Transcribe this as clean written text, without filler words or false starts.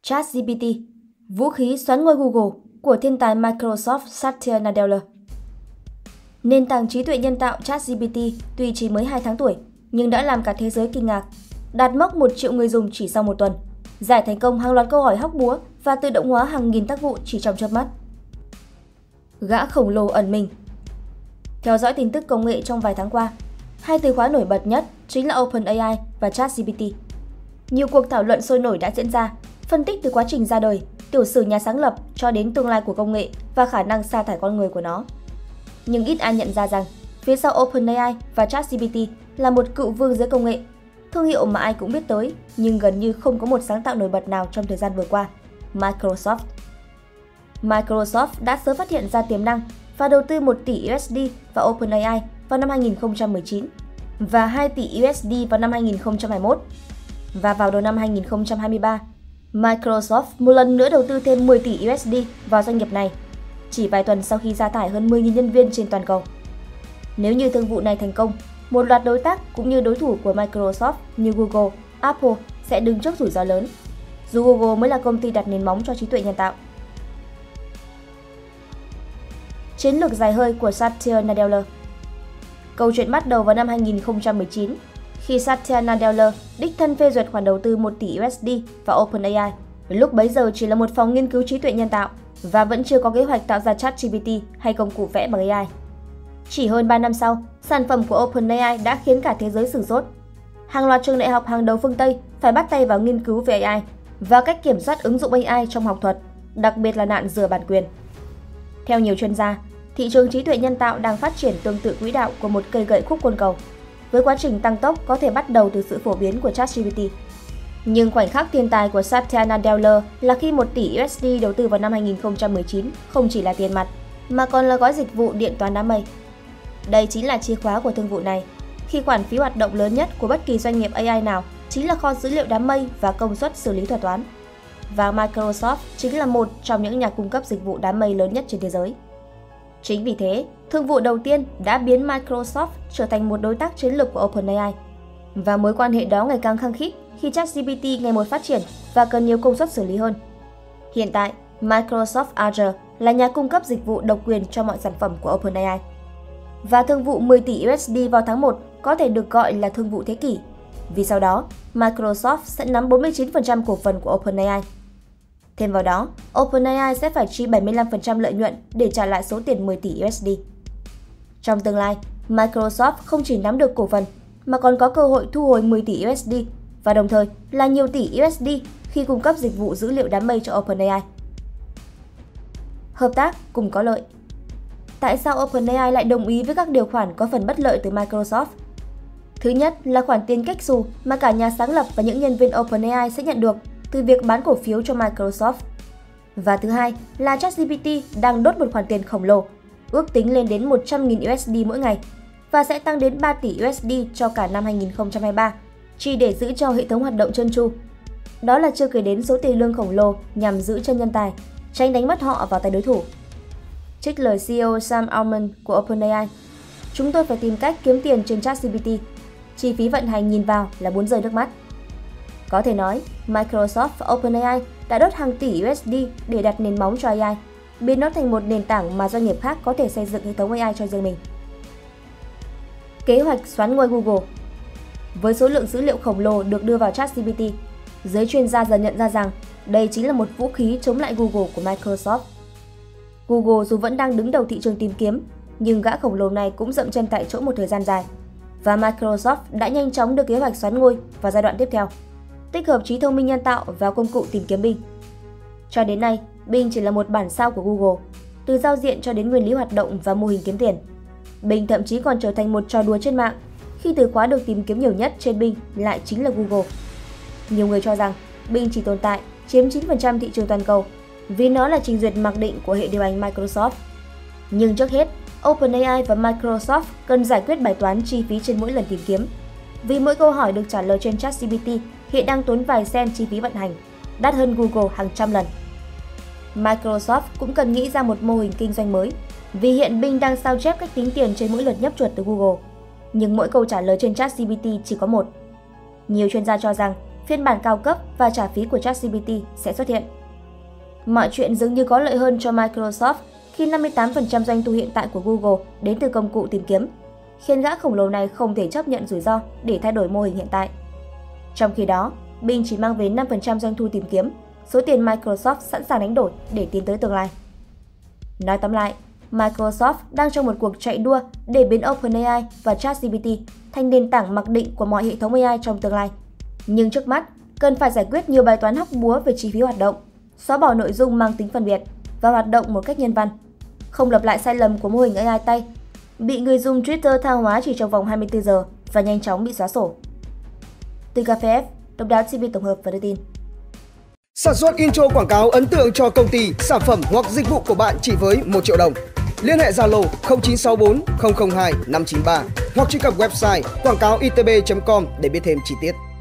ChatGPT, vũ khí xoán ngôi Google của thiên tài Microsoft Satya Nadella. Nền tảng trí tuệ nhân tạo ChatGPT tuy chỉ mới 2 tháng tuổi, nhưng đã làm cả thế giới kinh ngạc, đạt mốc 1 triệu người dùng chỉ sau một tuần, giải thành công hàng loạt câu hỏi hóc búa và tự động hóa hàng nghìn tác vụ chỉ trong chớp mắt. Gã khổng lồ ẩn mình. Theo dõi tin tức công nghệ trong vài tháng qua, hai từ khóa nổi bật nhất chính là OpenAI và ChatGPT. Nhiều cuộc thảo luận sôi nổi đã diễn ra, phân tích từ quá trình ra đời, tiểu sử nhà sáng lập cho đến tương lai của công nghệ và khả năng sa thải con người của nó. Nhưng ít ai nhận ra rằng, phía sau OpenAI và ChatGPT là một cựu vương giới công nghệ, thương hiệu mà ai cũng biết tới nhưng gần như không có một sáng tạo nổi bật nào trong thời gian vừa qua, Microsoft. Microsoft đã sớm phát hiện ra tiềm năng và đầu tư 1 tỷ USD vào OpenAI vào năm 2019 và 2 tỷ USD vào năm 2021. Và vào đầu năm 2023, Microsoft một lần nữa đầu tư thêm 10 tỷ USD vào doanh nghiệp này, chỉ vài tuần sau khi sa thải hơn 10.000 nhân viên trên toàn cầu. Nếu như thương vụ này thành công, một loạt đối tác cũng như đối thủ của Microsoft như Google, Apple sẽ đứng trước rủi ro lớn, dù Google mới là công ty đặt nền móng cho trí tuệ nhân tạo. Chiến lược dài hơi của Satya Nadella. Câu chuyện bắt đầu vào năm 2019, khi Satya Nadella đích thân phê duyệt khoản đầu tư 1 tỷ USD vào OpenAI. Lúc bấy giờ chỉ là một phòng nghiên cứu trí tuệ nhân tạo và vẫn chưa có kế hoạch tạo ra ChatGPT hay công cụ vẽ bằng AI. Chỉ hơn 3 năm sau, sản phẩm của OpenAI đã khiến cả thế giới sửng sốt. Hàng loạt trường đại học hàng đầu phương Tây phải bắt tay vào nghiên cứu về AI và cách kiểm soát ứng dụng AI trong học thuật, đặc biệt là nạn rửa bản quyền. Theo nhiều chuyên gia, thị trường trí tuệ nhân tạo đang phát triển tương tự quỹ đạo của một cây gậy khúc côn cầu, với quá trình tăng tốc có thể bắt đầu từ sự phổ biến của ChatGPT. Nhưng khoảnh khắc thiên tài của Satya Nadella là khi 1 tỷ USD đầu tư vào năm 2019 không chỉ là tiền mặt, mà còn là gói dịch vụ điện toán đám mây. Đây chính là chìa khóa của thương vụ này, khi khoản phí hoạt động lớn nhất của bất kỳ doanh nghiệp AI nào chính là kho dữ liệu đám mây và công suất xử lý thuật toán. Và Microsoft chính là một trong những nhà cung cấp dịch vụ đám mây lớn nhất trên thế giới. Chính vì thế, thương vụ đầu tiên đã biến Microsoft trở thành một đối tác chiến lược của OpenAI. Và mối quan hệ đó ngày càng khăng khít khi ChatGPT ngày một phát triển và cần nhiều công suất xử lý hơn. Hiện tại, Microsoft Azure là nhà cung cấp dịch vụ độc quyền cho mọi sản phẩm của OpenAI. Và thương vụ 10 tỷ USD vào tháng 1 có thể được gọi là thương vụ thế kỷ, vì sau đó Microsoft sẽ nắm 49% cổ phần của OpenAI. Thêm vào đó, OpenAI sẽ phải chi 75% lợi nhuận để trả lại số tiền 10 tỷ USD. Trong tương lai, Microsoft không chỉ nắm được cổ phần, mà còn có cơ hội thu hồi 10 tỷ USD và đồng thời là nhiều tỷ USD khi cung cấp dịch vụ dữ liệu đám mây cho OpenAI. Hợp tác cùng có lợi. Tại sao OpenAI lại đồng ý với các điều khoản có phần bất lợi từ Microsoft? Thứ nhất là khoản tiền cách xù mà cả nhà sáng lập và những nhân viên OpenAI sẽ nhận được từ việc bán cổ phiếu cho Microsoft. Và thứ hai là ChatGPT đang đốt một khoản tiền khổng lồ, ước tính lên đến 100.000 USD mỗi ngày và sẽ tăng đến 3 tỷ USD cho cả năm 2023, chỉ để giữ cho hệ thống hoạt động trơn tru. Đó là chưa kể đến số tiền lương khổng lồ nhằm giữ chân nhân tài, tránh đánh mất họ vào tay đối thủ. Trích lời CEO Sam Altman của OpenAI, chúng tôi phải tìm cách kiếm tiền trên ChatGPT. Chi phí vận hành nhìn vào là muốn rơi nước mắt. Có thể nói, Microsoft và OpenAI đã đốt hàng tỷ USD để đặt nền móng cho AI, biến nó thành một nền tảng mà doanh nghiệp khác có thể xây dựng hệ thống AI cho riêng mình. Kế hoạch xoán ngôi Google. Với số lượng dữ liệu khổng lồ được đưa vào ChatGPT, giới chuyên gia dần nhận ra rằng đây chính là một vũ khí chống lại Google của Microsoft. Google dù vẫn đang đứng đầu thị trường tìm kiếm, nhưng gã khổng lồ này cũng dậm chân tại chỗ một thời gian dài. Và Microsoft đã nhanh chóng đưa kế hoạch xoán ngôi vào giai đoạn tiếp theo, tích hợp trí thông minh nhân tạo vào công cụ tìm kiếm Bing. Cho đến nay, Bing chỉ là một bản sao của Google, từ giao diện cho đến nguyên lý hoạt động và mô hình kiếm tiền. Bing thậm chí còn trở thành một trò đùa trên mạng, khi từ khóa được tìm kiếm nhiều nhất trên Bing lại chính là Google. Nhiều người cho rằng Bing chỉ tồn tại chiếm 9% thị trường toàn cầu vì nó là trình duyệt mặc định của hệ điều hành Microsoft. Nhưng trước hết, OpenAI và Microsoft cần giải quyết bài toán chi phí trên mỗi lần tìm kiếm. Vì mỗi câu hỏi được trả lời trên ChatGPT hiện đang tốn vài cent chi phí vận hành, đắt hơn Google hàng trăm lần. Microsoft cũng cần nghĩ ra một mô hình kinh doanh mới, vì hiện Bing đang sao chép cách tính tiền trên mỗi lượt nhấp chuột từ Google, nhưng mỗi câu trả lời trên ChatGPT chỉ có một. Nhiều chuyên gia cho rằng phiên bản cao cấp và trả phí của ChatGPT sẽ xuất hiện. Mọi chuyện dường như có lợi hơn cho Microsoft khi 58% doanh thu hiện tại của Google đến từ công cụ tìm kiếm, khiến gã khổng lồ này không thể chấp nhận rủi ro để thay đổi mô hình hiện tại. Trong khi đó, Bing chỉ mang về 5% doanh thu tìm kiếm, số tiền Microsoft sẵn sàng đánh đổi để tiến tới tương lai. Nói tóm lại, Microsoft đang trong một cuộc chạy đua để biến OpenAI và ChatGPT thành nền tảng mặc định của mọi hệ thống AI trong tương lai. Nhưng trước mắt, cần phải giải quyết nhiều bài toán hóc búa về chi phí hoạt động, xóa bỏ nội dung mang tính phân biệt và hoạt động một cách nhân văn, không lặp lại sai lầm của mô hình AI tay, bị người dùng Twitter tha hóa chỉ trong vòng 24 giờ và nhanh chóng bị xóa sổ. Từ Cà Phê F, Độc đáo TV tổng hợp và đưa tin. Sản xuất intro quảng cáo ấn tượng cho công ty, sản phẩm hoặc dịch vụ của bạn chỉ với 1 triệu đồng. Liên hệ Zalo 0964 002 593 hoặc truy cập website quảng cáo itb.com để biết thêm chi tiết.